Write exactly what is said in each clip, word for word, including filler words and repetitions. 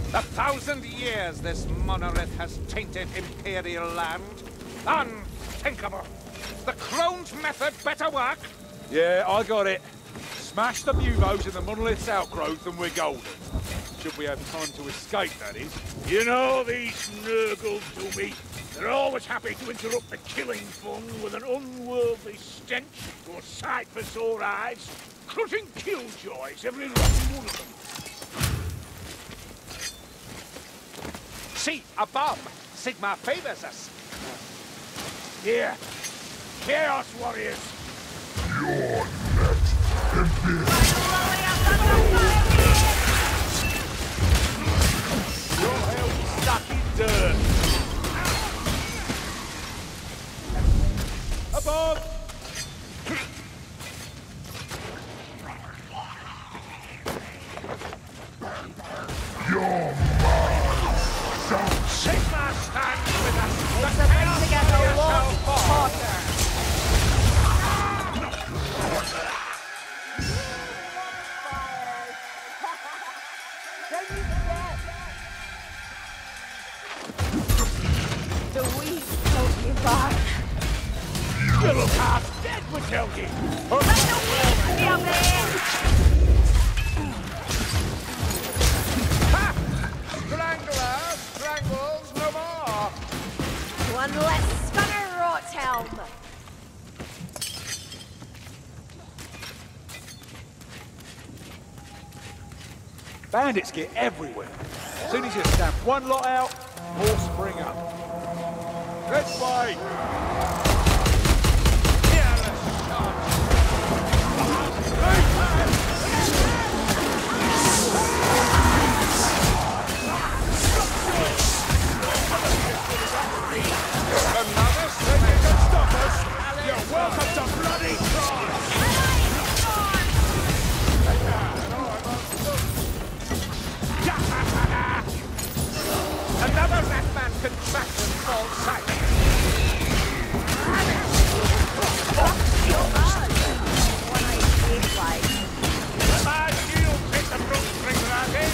A thousand years this monolith has tainted Imperial land. Unthinkable. The Crone's method better work? Yeah, I got it. Smash the Muvos in the monolith's outgrowth and we're golden. Should we have time to escape, that is. You know these Nurgle to me. They're always happy to interrupt the killing fun with an unworldly stench or a sight for sore eyes. Crushing killjoys, every rotten one of them. See, above. Sigma favors us. Here. Chaos Warriors. You're next, Imperial. Your hell stuck in dirt. Above! You're mine. Sigma stands with us. It's about to get a lot hotter. The weak told me back. You look half dead, Matilda. Let the weak come in! Ha! Strangler, strangles no more. One less stunner, Rothelm. Bandits get everywhere. As soon as you stamp one lot out, more spring up. Let's fight! Another thing that can stop us. You're welcome to bloody try. Another Ratman contraction falls silent. What I feel like. My shield take the broom string ragging.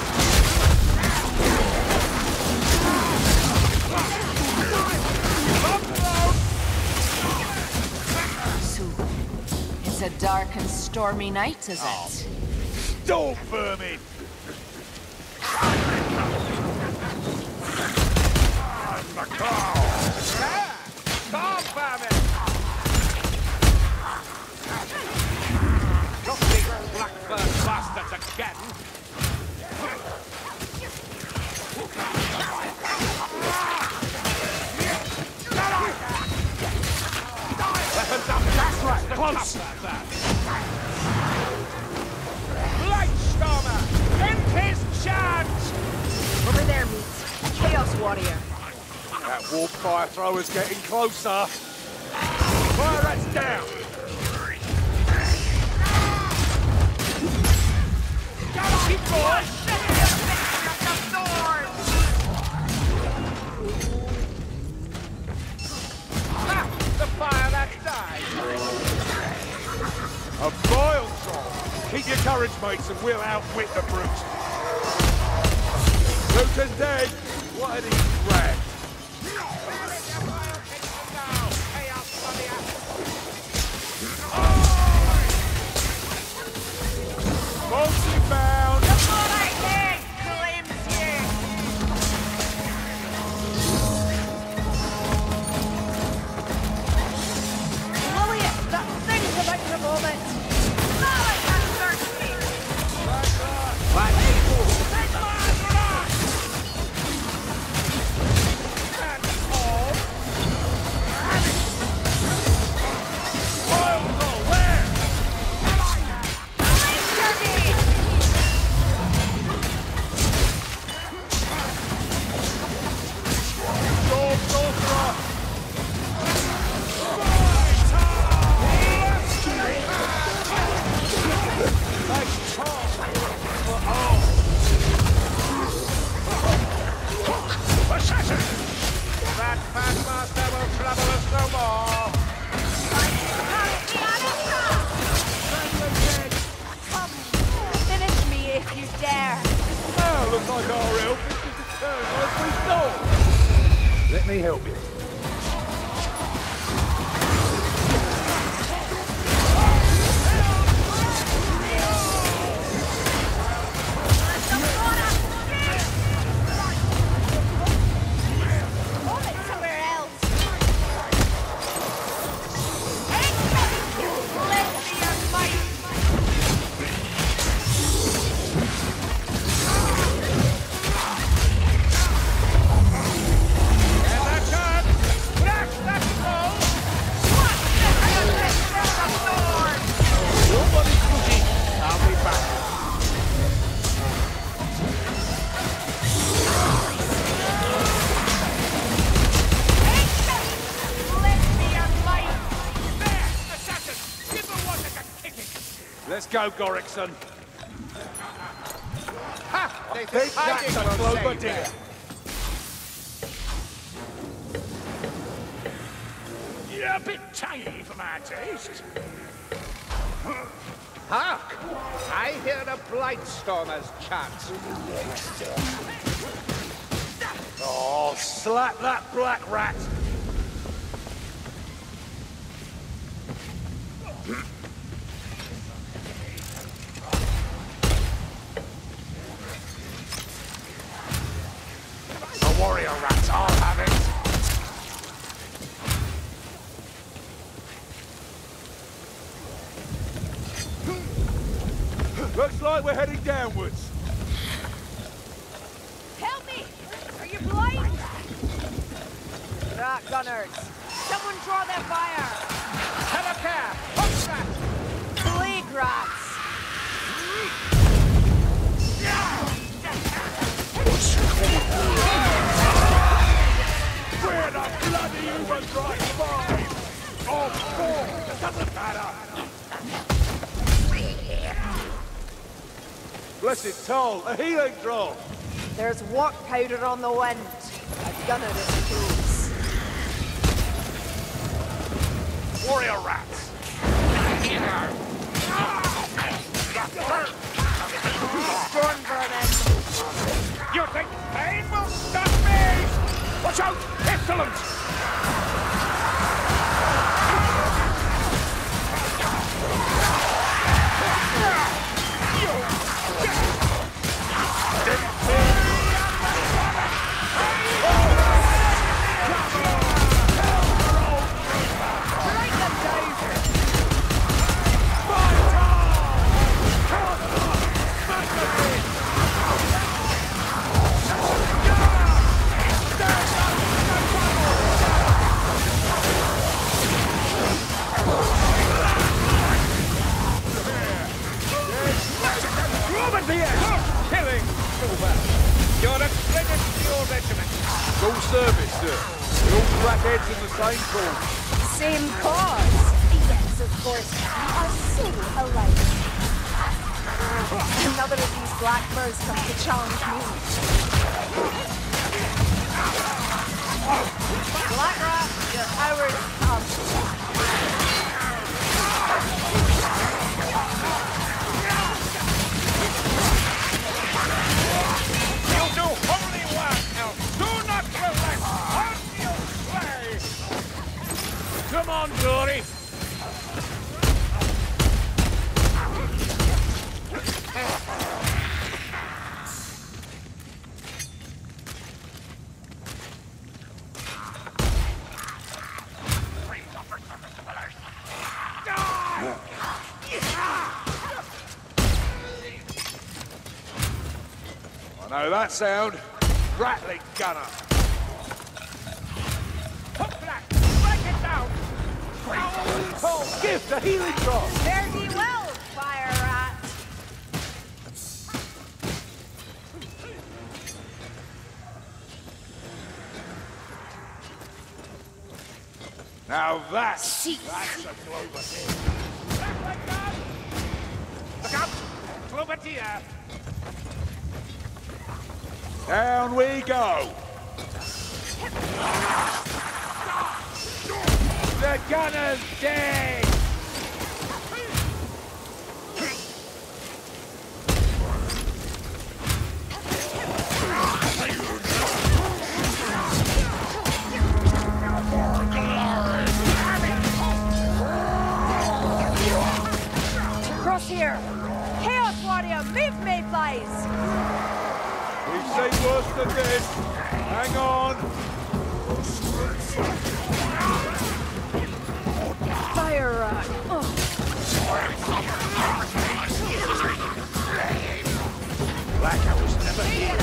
So, it's a dark and stormy night, is it? Don't vermin. I'm the cow. There! Calm, vermin! Not these blackbird bastards again! Weapons up! That's right! Close! Blightstormer! End his charge! Over there, meat. Chaos Warrior. That warp fire thrower's getting closer. Fire rats down! Keep going! Ah, the fire that died! A vile troll! Keep your courage, mates, and we'll outwit the brute. Luton's dead! What are these rags? Mostly bound! The more I hate claims you. Lillian, that thing's about to moment. Now I can search me. Looks like our help is to turn as we thought. Let me help you. Let's go, Gorrickson. Ha! They Take think I that, did son, not Clover save dear. them. You're a bit tiny for my taste. Hark! I hear a Blightstormer's chant. Oh, slap that black rat. The warrior rats, I'll have it. Looks like we're heading downwards. Help me! Are you blind? Rat gunners! Someone draw their fire! Have a care! Hook rat! Plague rats! Where the bloody humans right five? Or four? It doesn't matter. Blessed toll, a healing drop. There's work powder on the wind. A gunner it proves. Warrior rats. Storm vermin! You think pain will stop me? Watch out! Pestilence! Killing! You're a credit to your regiment. Full service, sir. We're all crackheads in the same cause. Same cause! Yes, of course. You are so alike. Another of these black birds comes to challenge me. Black rat, your hour has come. You do holy work, elf. Do not relax. On you play. Come on, Dory. I know that sound. Rattling gunner. Hook black. Break it down. Oh, gift, a healing drop. Fare thee well, fire rat. Now that's... That's a Clover deer. Look out! Clover deer. Down we go. The gunner's dead. Cross here! Chaos Warrior, move me, please! We've seen worse than this. Hang on. Fire rock. Oh. Like I was never here.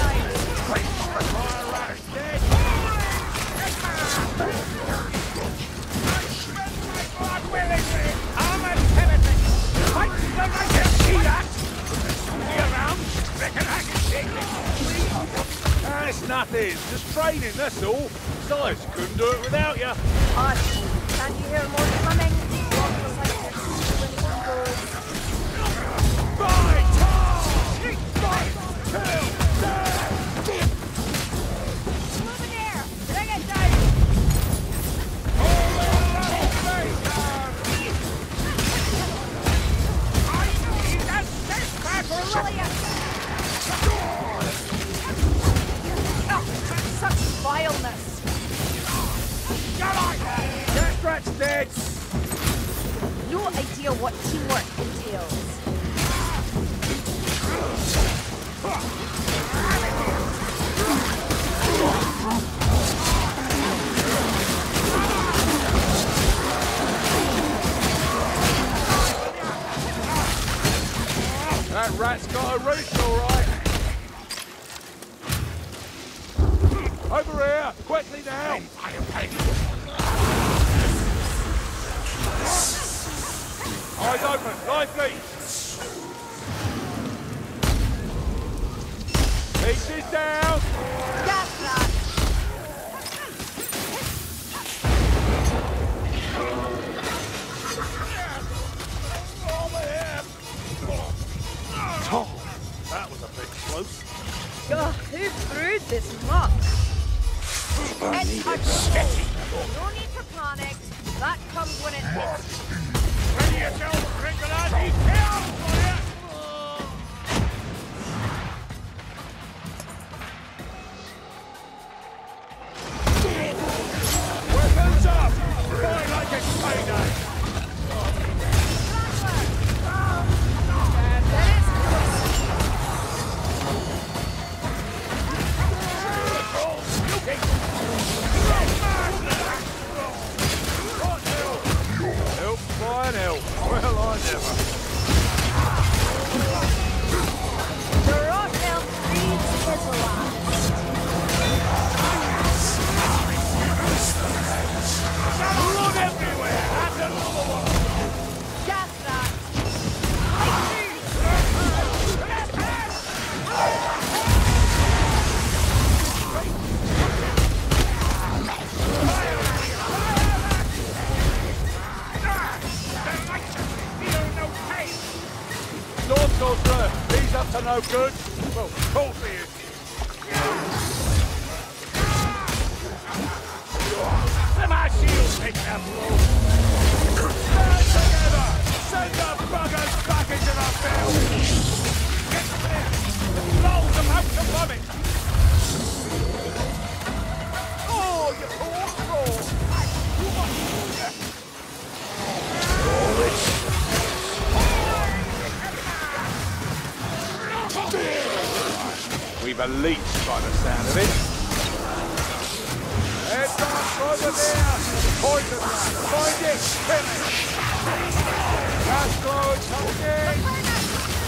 I'm a heretic! Fight like I can see that! Be around! Reckon I can take this! Ah, it's nothing. Just training, that's all. Besides, couldn't do it without you. Hush! Can you hear more coming? Walk beside this when one goes. Fight! Fight! Kill! Move in there! Bring it down! Brilliant! Oh, such vileness! Cat's dead! No idea what teamwork entails. That rat's got a reach, all right. Over here, quickly now. Eyes open, lively. Pieces down. Gas that! That was a bit close. God, who brewed this muck? It's untouchable. No need to panic. That comes when it hits. Ready yourself, Ringalati! Hell for you! Weapons up! Fight like it's payday! Help, fire, help. Well, I never. The rock elf breeds his last. Blood everywhere! That's another one! Gas that! Storm Sorcerer, he's up to no good. Well, of course he is. Let my shield take that blow! Stand together! Send the buggers back into the field! Get clear! The blows about to vomit! Oh, you poor fraud! We've a leech by the sound of it. Heads up over there! Poison rat! Find it! Kill it! Gas close! Hold it!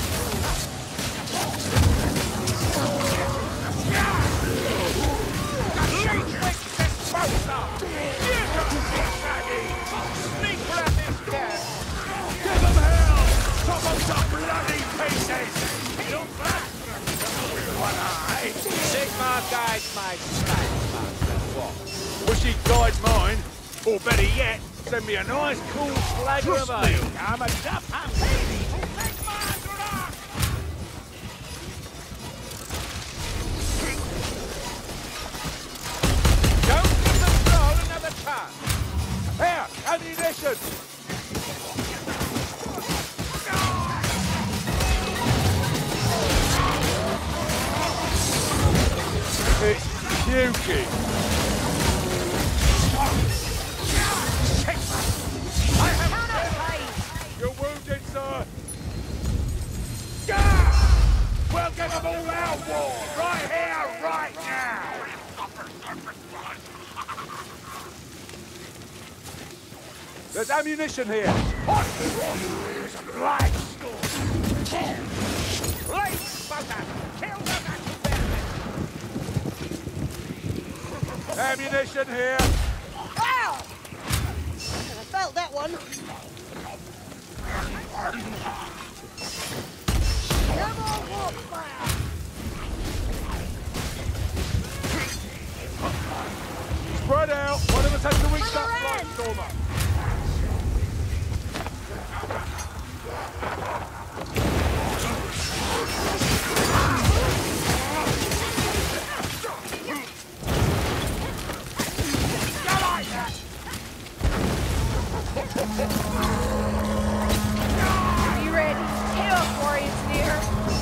Give them hell! Chop them to bloody pieces! Don't blast them! One eye! Sigmar guides my style, Master. What? Wish he'd guide mine. Or better yet, send me a nice cool flagger of ale. I'm a tough hand lady. Don't give the troll another chance. Here, ammunition! It's puking. I have counterpied. You're wounded, sir. Give them all our war! Right here, right now! There's ammunition here. What? There's a blind storm! Right, Sparta! Kill them at the Ammunition here. Wow! I felt that one. No more warp fire! Spread out. One of us has to reach that flight stormer. Are you ready? Chaos Warriors near.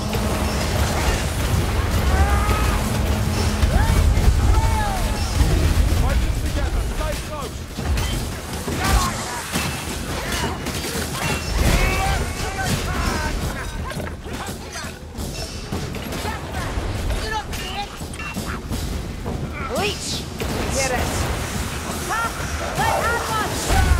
Fight them together. Stay close. Leech! Get it! Ha! Let her one!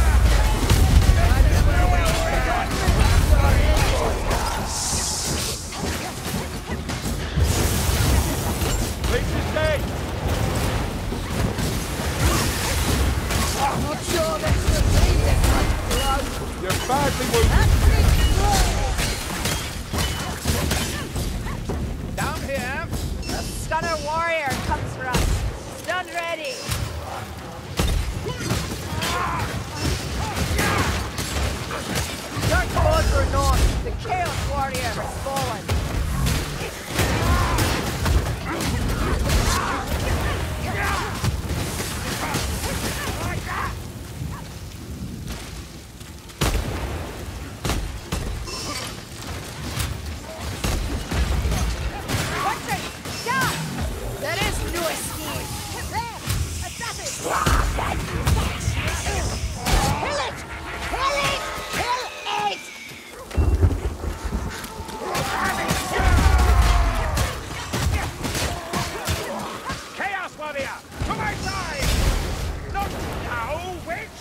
Leech is dead. I'm not sure that's the thing that might blow. You're badly wounded. That's pretty slow. Down here. The Stunner Warrior comes for us. Stun ready. Dark Order North. The Chaos Warrior has fallen. Watch it! Yeah! That is the newest scheme. There! Assassin! Kill it! Kill it! Kill it! Chaos Warrior! To my side! Not now, witch!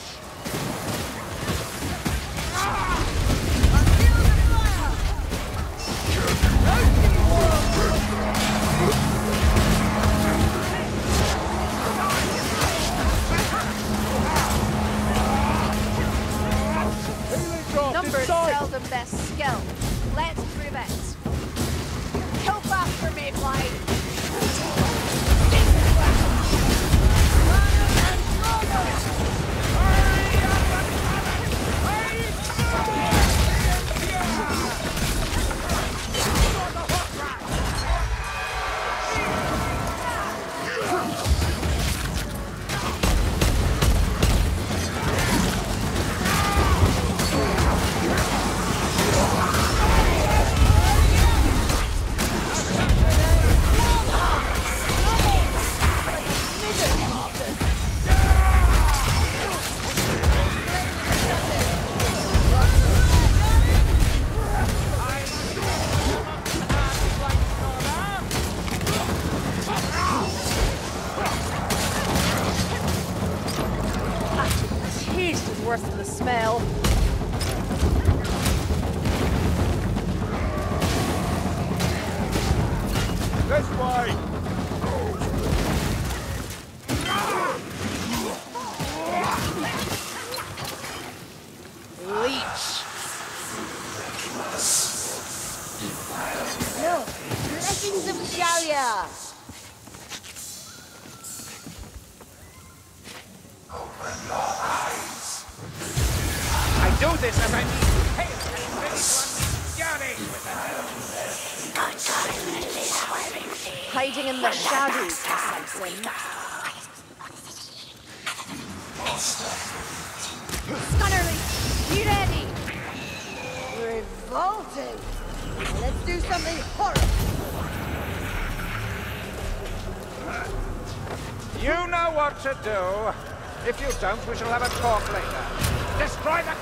Healing drop Numbers inside. seldom best skill. Let's prove it. Kill fast for me, Blight. The taste is worse than the smell. This way. Leech. No, blessings of Sharia. I do this as I need to pay attention with Hiding in the shadows, Samson. Stunner Leech, be ready. Revolting. Let's do something horrible. You know what to do. If you don't, we shall have a talk later. Destroy the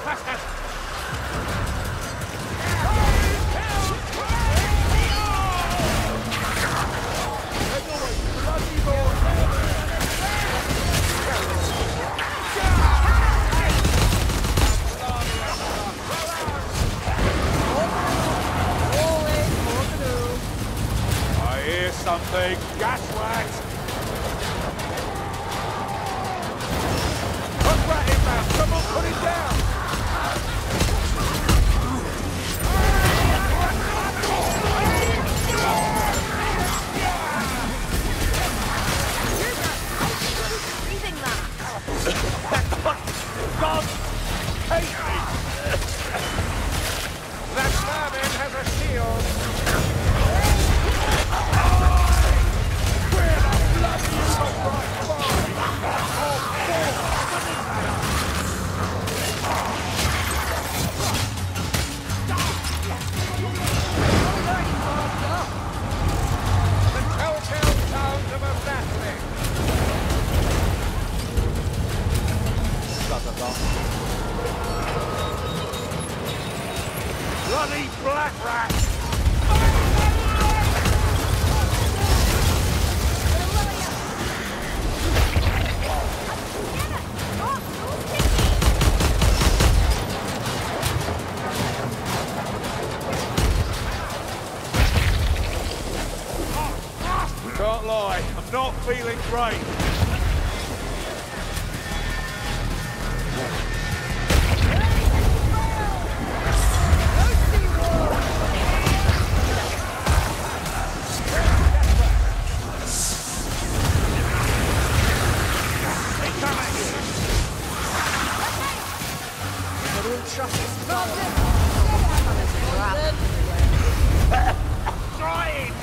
clusters! something. Gaslight! Put Rat in now. Someone put him down. Breathing that. God, hate me. That vermin has a shield. The telltale sound of a battling. Bloody black rat! Can't lie, I'm not feeling great. Try it!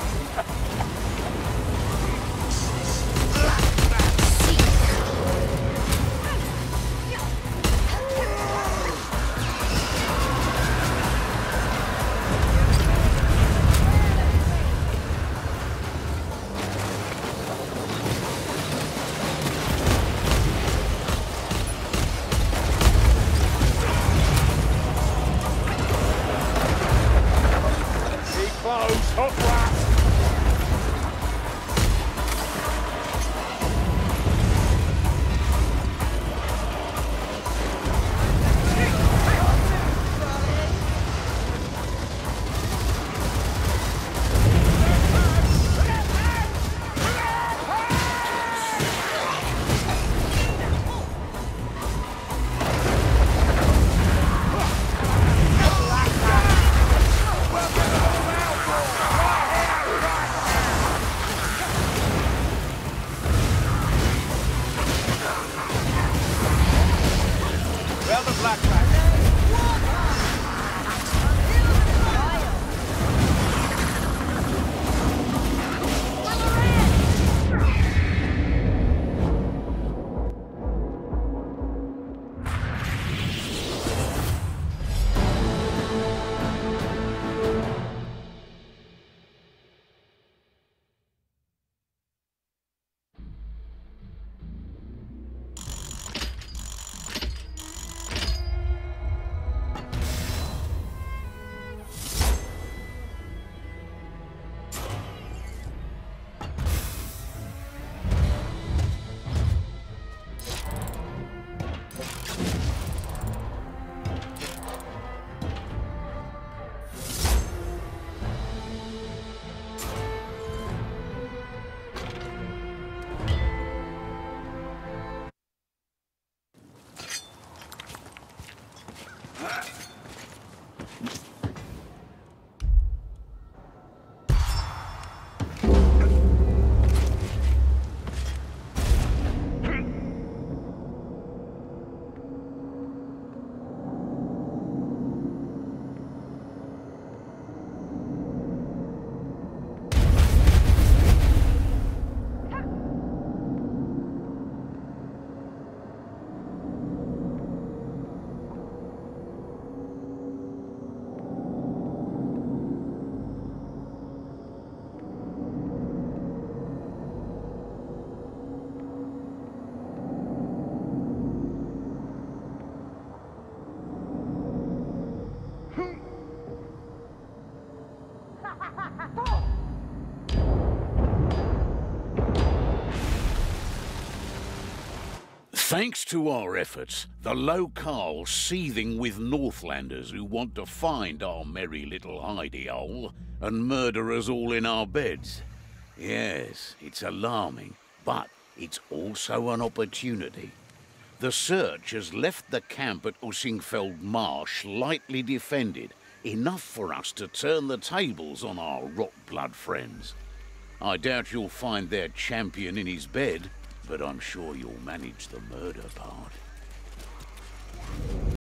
Close, hook rat! Well, the black rat. Thanks to our efforts, the locale's seething with Northlanders who want to find our merry little hidey hole and murder us all in our beds. Yes, it's alarming, but it's also an opportunity. The Search has left the camp at Ussingfeld Marsh lightly defended, enough for us to turn the tables on our Rockblood friends. I doubt you'll find their champion in his bed, but I'm sure you'll manage the murder part.